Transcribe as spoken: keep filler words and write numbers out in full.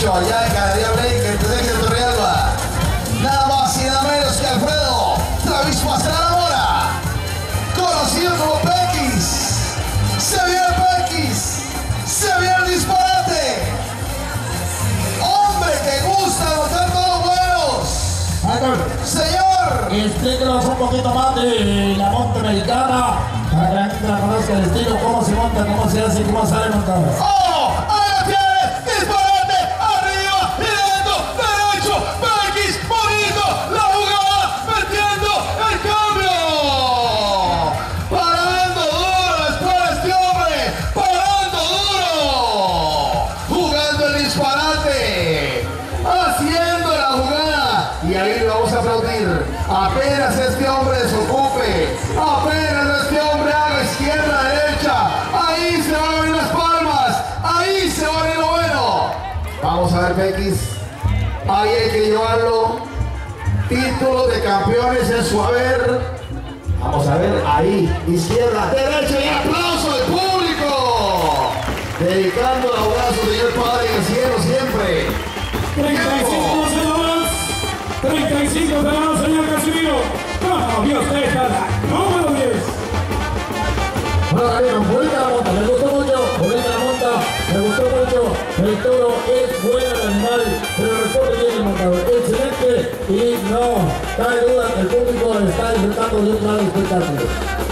dicho allá en Ganadería Blake, en Teneque, Torrealba. Nada más y nada menos que Alfredo Travis Pastrana Mora, conocido como Pequis. Se vio el Pequis, se vio el disparate. Hombre que gusta anotar todos los buenos. Señor, explíquenos un poquito más de la monta americana, para que la gente la conozca, el estilo, cómo se monta, cómo se hace y cómo sale montada. ¡oh! ¡Ahí lo tienes! ¡Disparate! ¡Arriba! ¡Y lento! ¡Derecho! ¡Pequis! ¡Bonito! ¡La jugada! ¡Metiendo el cambio! ¡Parando duro! ¡Espera este hombre! ¡Parando duro! ¡Jugando el disparate! ¡Haciendo la jugada! Y ahí le vamos a aplaudir. Apenas este hombre desocupe, apenas este hombre haga izquierda, derecha, ahí se van a ver las palmas, ahí se va a ver lo bueno. Vamos a ver, Pequis, ahí hay que llevarlo. Título de campeones en su haber. Vamos a ver, ahí, izquierda, derecha y aplauso del público. Dedicando la jugada a su señor Padre en el cielo siempre. treinta y cinco segundos, treinta y cinco segundos, señor Casimiro. Como Dios te está, número diez. Bueno, Gabriel, bonita la monta, me gustó mucho, bonita la monta, me gustó mucho, el toro es bueno el animal, pero responde bien el montador, excelente y no cae duda, el público está disfrutando de un gran espectáculo.